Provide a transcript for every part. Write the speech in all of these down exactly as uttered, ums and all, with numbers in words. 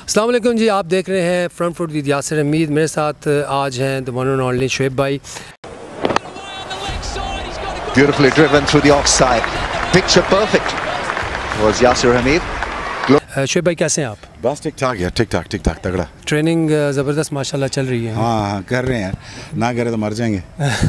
अस्सलाम वालेकुम जी, आप देख रहे हैं front foot with Yasir Hamid. मेरे साथ आज हैं the one and only Shoaib भाई। Beautifully driven through the offside. Picture perfect was Yasir Hamid. Shoaib भाई कैसे हैं आप? बस ठीक ठाक है, ठीक ठाक ठीक ठाक तगड़ा। ट्रेनिंग ज़बरदस्त माशाल्लाह चल रही है। हाँ हाँ कर रहे हैं यार, ना करे तो मर जाएंगे।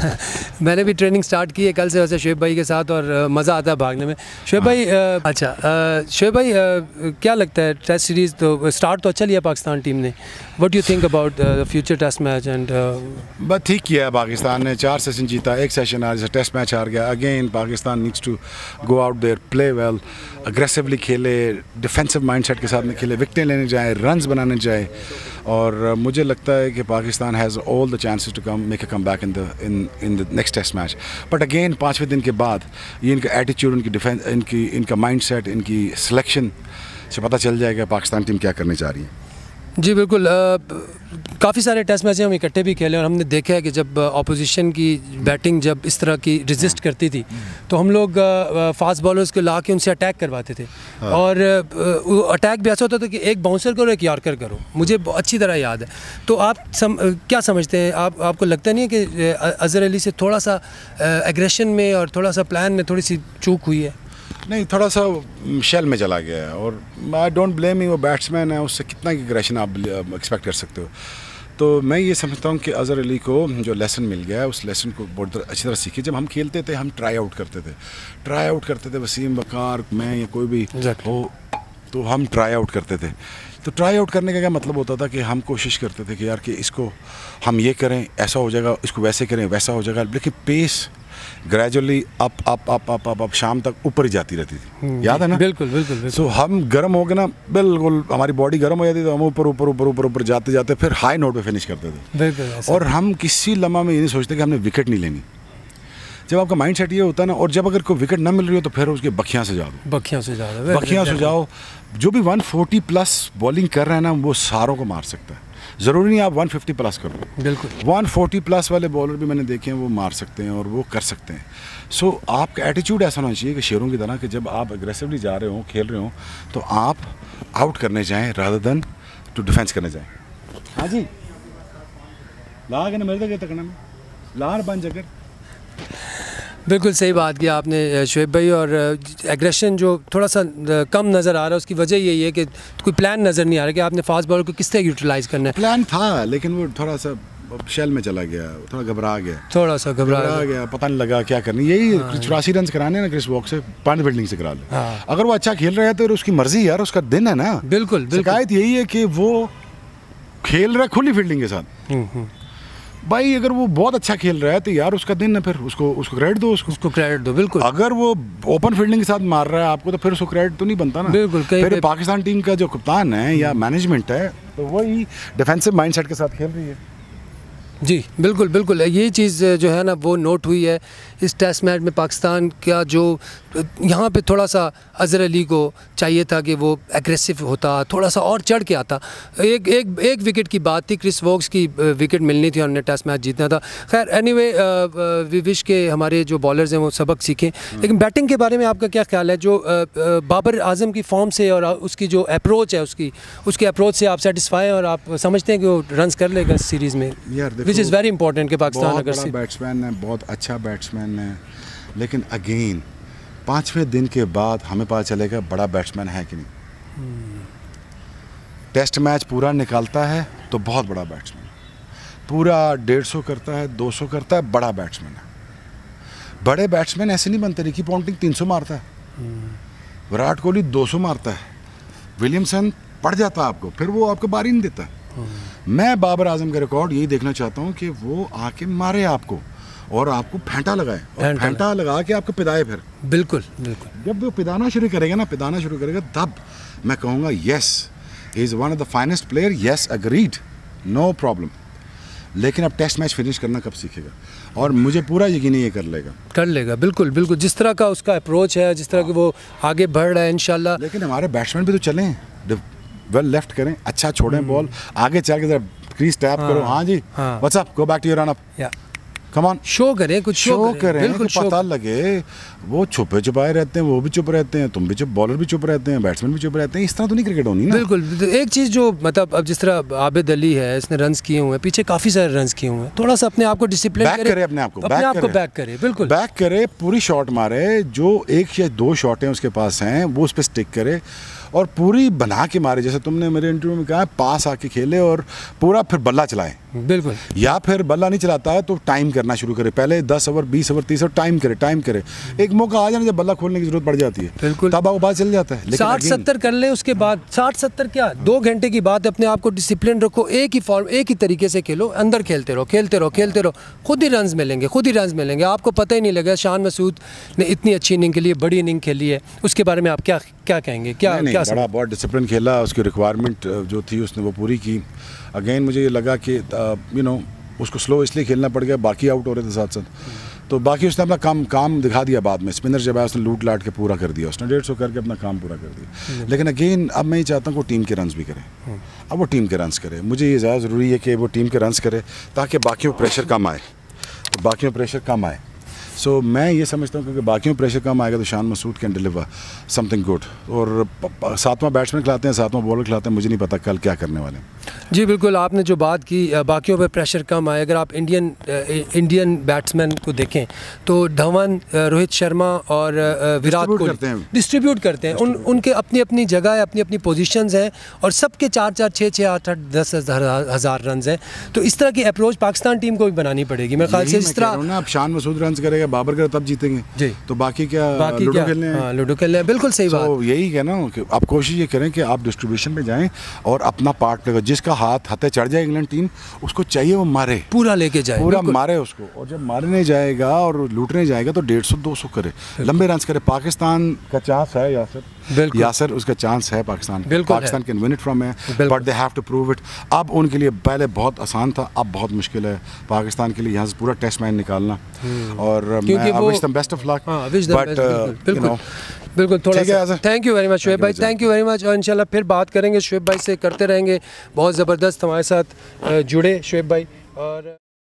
मैंने भी ट्रेनिंग स्टार्ट की है कल से वैसे शोएब भाई के साथ, और मज़ा आता है भागने में। शोएब भाई अच्छा शोएब भाई क्या लगता है, टेस्ट सीरीज़ तो स्टार्ट तो अच्छा लिया पाकिस्तान टीम ने। What do you think about the future test match? And बस ठीक किया है पाकिस्तान ने, चार सेशन जीता, एक सेशन हार, जैसे टेस्ट मैच हार गया। Again Pakistan needs to go out there, play well, aggressively खेले, डिफेंसिव माइंडसेट के साथ में खेले, विकेटें लेने जाए, रन्स बनाने जाए। और मुझे लगता है कि Pakistan has all the chances to come make a comeback in the in in the next test match. But again पाँचवें दिन के बाद ये इनका एटीट्यूड, इनकी डिफेंस, इनकी इनका माइंडसेट, इनकी सिलेक्शन से पता चल जाएगा पाकिस्तान टीम क्या करने जा रही है। जी बिल्कुल, काफ़ी सारे टेस्ट मैच हम इकट्ठे भी खेले और हमने देखा है कि जब अपोजिशन की बैटिंग जब इस तरह की रेजिस्ट करती थी तो हम लोग फास्ट बॉलर्स को ला के उनसे अटैक करवाते थे। हाँ। और अटैक भी ऐसा होता था कि एक बाउंसर करो एक यॉर्कर करो, मुझे अच्छी तरह याद है। तो आप सम, क्या समझते हैं, आप आपको लगता नहीं है कि अज़हर अली से थोड़ा सा एग्रेशन में और थोड़ा सा प्लान में थोड़ी सी चूक हुई है? नहीं, थोड़ा सा शेल में चला गया है, और आई डोंट ब्लेम ही, वो बैट्समैन है, उससे कितना की एग्रेशन आप एक्सपेक्ट कर सकते हो। तो मैं ये समझता हूँ कि अज़हर अली को जो लेसन मिल गया है उस लेसन को बहुत अच्छी तरह सीखी। जब हम खेलते थे हम ट्राई आउट करते थे ट्राई आउट करते थे वसीम, वकार, मैं या कोई भी exactly. हो, तो हम ट्राई आउट करते थे। तो ट्राई आउट करने का क्या मतलब होता था कि हम कोशिश करते थे कि यार कि इसको हम ये करें ऐसा हो जाएगा, इसको वैसे करें वैसा हो जाएगा, लेकिन pace gradually up up up up up up शाम तक ऊपर ही जाती रहती थी। याद है ना? बिल्कुल बिल्कुल। सो so, हम गर्म हो गए ना, बिल्कुल हमारी बॉडी गर्म हो जाती थी, हम ऊपर ऊपर ऊपर ऊपर ऊपर जाते जाते फिर हाई नोट पे फिनिश करते थे। बिल्कुल। और हम किसी लम्हा में ये नहीं सोचते कि हमने विकेट नहीं लेनी। जब आपका माइंड सेट ये होता है ना, और जब अगर कोई विकेट ना मिल रही हो तो फिर उसके बखियाँ से जा दो, बखियाँ से जा दो बखियाँ से जाओ। जो भी वन फोर्टी प्लस बॉलिंग कर रहे हैं ना वो सारों को मार सकता है, ज़रूरी नहीं आप वन फिफ्टी प्लस करो। बिल्कुल, वन फोर्टी प्लस वाले बॉलर भी मैंने देखे हैं, वो मार सकते हैं और वो कर सकते हैं। सो so, आपका एटीट्यूड ऐसा होना चाहिए कि शेरों की तरह कि जब आप एग्रेसिवली जा रहे हो, खेल रहे हो, तो आप आउट करने जाएं रादर देन टू डिफेंस करने जाएं। हाँ जी, ला के ना मेरे तक तकना में लार बन जगह। बिल्कुल सही बात की आपने शोएब भाई। और एग्रेशन जो थोड़ा सा कम नज़र आ रहा है उसकी वजह यही है कि कोई प्लान नज़र नहीं आ रहा कि आपने फास्ट बॉलर को किस तरह यूटिलाइज़ करना है। प्लान था लेकिन वो थोड़ा सा शेल में चला गया, थोड़ा घबरा गया थोड़ा सा घबरा गया, गया पता नहीं लगा क्या करनी। यही चौरासी रन कराने ना क्रिस वॉक से, पांच फील्डिंग से करा ले। हाँ। अगर वो अच्छा खेल रहा है तो उसकी मर्जी यार, उसका दिन है ना। बिल्कुल, शिकायत यही है कि वो खेल रहा है खुली फील्डिंग के साथ। भाई अगर वो बहुत अच्छा खेल रहा है तो यार उसका दिन है, फिर उसको उसको क्रेडिट दो, उसको उसको क्रेडिट दो। बिल्कुल, अगर वो ओपन फील्डिंग के साथ मार रहा है आपको तो फिर उसको क्रेडिट तो नहीं बनता ना। बिल्कुल, फिर पाकिस्तान टीम का जो कप्तान है या मैनेजमेंट है तो वही डिफेंसिव माइंडसेट के साथ खेल रही है। जी बिल्कुल बिल्कुल, यही चीज़ जो है ना वो नोट हुई है इस टेस्ट मैच में। पाकिस्तान का जो यहाँ पे थोड़ा सा अज़हर अली को चाहिए था कि वो एग्रेसिव होता, थोड़ा सा और चढ़ के आता। एक एक एक विकेट की बात थी, क्रिस वोक्स की विकेट मिलनी थी और हमने टेस्ट मैच जीतना था। खैर एनीवे वी विश के हमारे जो बॉलर्स हैं वो सबक सीखें। लेकिन बैटिंग के बारे में आपका क्या ख्याल है? जो बाबर आजम की फॉर्म से और उसकी जो अप्रोच है उसकी उसकी अप्रोच से आप सेटिस्फाई हैं और आप समझते हैं कि वो रन्स कर लेगा इस सीरीज़ में? विच इज़ वेरी इंपॉर्टेंट कि पाकिस्तान अगर बैट्समैन है, बहुत अच्छा बैट्समैन है, लेकिन अगेन पाँचवें दिन के बाद हमें पता चलेगा बड़ा बैट्समैन है कि नहीं। hmm. टेस्ट मैच पूरा निकालता है तो बहुत बड़ा बैट्समैन, पूरा डेढ़ सौ करता है, दो सौ करता है, बड़ा बैट्समैन है। बड़े बैट्समैन ऐसे नहीं बनते। रिकी पॉन्टिंग तीन सौ मारता है, hmm. विराट कोहली दो सौ मारता है, विलियमसन पड़ जाता है आपको, फिर वो आपको बारी नहीं देता। hmm. मैं बाबर आजम का रिकॉर्ड यही देखना चाहता हूँ कि वो आके मारे आपको और आपको फेंटा लगाए, और फेंटा लगा के आपको पिदाए फिर। बिल्कुल बिल्कुल, जब वो पिदाना शुरू करेगा ना पिदाना शुरू करेगा तब मैं कहूँगा yes he is one of the finest player, yes agreed, no problem. लेकिन अब टेस्ट मैच फिनिश करना कब सीखेगा? और मुझे पूरा यकीन है ये कर लेगा कर लेगा बिल्कुल बिल्कुल, जिस तरह का उसका अप्रोच है, जिस तरह की वो आगे बढ़ रहा है इंशाल्लाह। लेकिन हमारे बैट्समैन भी तो चलें, वेल लेफ्ट करें, अच्छा छोड़ें बॉल, आगे चल के क्रीज टैप करो। हाँ जी, what's up, go back to your run up. Come on, show करें, कुछ शो, शो करें, करें, बिल्कुल कि पता लगे। वो छुपे छुपाए रहते हैं, वो भी चुप रहते हैं, तुम भी चुप, बॉलर भी चुप रहते हैं, बैट्समैन भी चुप रहते हैं। इस तरह तो नहीं क्रिकेट होनी ना। बिल्कुल। एक चीज़ जो मतलब अब जिस तरह आबिद अली है, इसने रन्स किए हुए हैं, पीछे काफ़ी सारे रन्स किए हुए हैं, थोड़ा सा अपने आप को डिसिप्लिन बैक करे, अपने आप को अपने आप को बैक करे, बिल्कुल बैक करे, पूरी शॉट मारे, जो एक या दो शॉटें उसके पास हैं वो उस पर स्टिक करे और पूरी बना के मारे। जैसे तुमने मेरे इंटरव्यू में कहा, पास आके खेले और पूरा फिर बल्ला चलाए। बिल्कुल। या फिर बल्ला नहीं चलाता है तो टाइम करना शुरू करे, पहले दस ओवर, बीस ओवर, तीस ओवर टाइम करे, टाइम करे। एक मौका आ जाना जब बल्ला खोलने की जरूरत पड़ जाती है, बिल्कुल, तब आपको बात चल जाता है। साठ सत्तर कर ले, उसके बाद साठ सत्तर क्या, दो घंटे की बात, अपने आप को डिसिप्लिन रखो, एक ही फॉर्म, एक ही तरीके से खेलो, अंदर खेलते रहो, खेलते रहो, खेलते रहो, खुद ही रन्स मिलेंगे, खुद ही रन्स मिलेंगे, आपको पता ही नहीं लगेगा। शान मसूद ने इतनी अच्छी इनिंग खेली है, बड़ी इनिंग खेली है, उसके बारे में आप क्या क्या कहेंगे? क्या नहीं, क्या नहीं, बड़ा बहुत डिसिप्लिन खेला, उसकी रिक्वायरमेंट जो थी उसने वो पूरी की। अगेन मुझे ये लगा कि यू नो उसको स्लो इसलिए खेलना पड़ गया, बाकी आउट हो रहे थे साथ साथ, तो बाकी उसने अपना काम काम दिखा दिया। बाद में स्पिनर जब आया उसने लूट लाट के पूरा कर दिया, उसने डेढ़ सौ करके अपना काम पूरा कर दिया। लेकिन अगेन अब मैं ये चाहता हूँ कि टीम के रन्स भी करे। अब वो टीम के रन्स करे, मुझे ये ज़्यादा ज़रूरी है कि वो टीम के रन्स करे ताकि बाकियों को प्रेशर कम आए, तो बाकियों प्रेशर कम आए। सो so, मैं ये समझता हूँ क्योंकि बाकियों प्रेशर कम आएगा तो Shan Masood can deliver something good. और सातवां बैट्समैन खिलाते हैं, सातवां बॉलर खिलाते हैं, मुझे नहीं पता कल क्या करने वाले हैं। जी बिल्कुल, आपने जो बात की बाकियों पे प्रेशर कम आए, अगर आप इंडियन इंडियन बैट्समैन को देखें तो धवन, रोहित शर्मा और विराट कोहली डिस्ट्रीब्यूट करते हैं, उन उनके अपनी अपनी जगह है, अपनी अपनी पोजीशंस हैं और सबके चार चार छः छः आठ आठ दस हज़ार रन हैं। तो इस तरह की अप्रोच पाकिस्तान टीम को भी बनानी पड़ेगी मेरे ख्याल से। इस तरह अब शान मसूद रन करेगा, बाबर करे तब जीतेंगे जी, तो बाकी क्या बाकी लूडो क्या खेलने हैं। हाँ, लूडो खेलने हैं, बिल्कुल सही बात। तो यही है ना कि आप कोशिश ये करें कि आप डिस्ट्रीब्यूशन पे जाएं और अपना पार्ट लगा, जिसका हाथ हथे चढ़ जाए इंग्लैंड टीम, उसको चाहिए वो मारे, पूरा लेके जाए, पूरा मारे उसको। और जब मारने जाएगा और लूटने जाएगा तो डेढ़ सौ दो सौ करे, लंबे रन करे। पाकिस्तान का चांस है यासर, यासर उसका चांस है Pakistan, Pakistan can win it from है, but they have to prove it. अब उनके लिए पहले बहुत आसान था, अब बहुत मुश्किल है पाकिस्तान के लिए यहाँ से पूरा टेस्ट मैच निकालना। और मैं wish them best of luck, but you know बिल्कुल थोड़ा सा thank you very much Shoaib भाई, थैंक यू वेरी मच। और इंशाल्लाह फिर बात करेंगे शुएब भाई से, करते रहेंगे, बहुत ज़बरदस्त हमारे साथ जुड़े शुएब भाई। और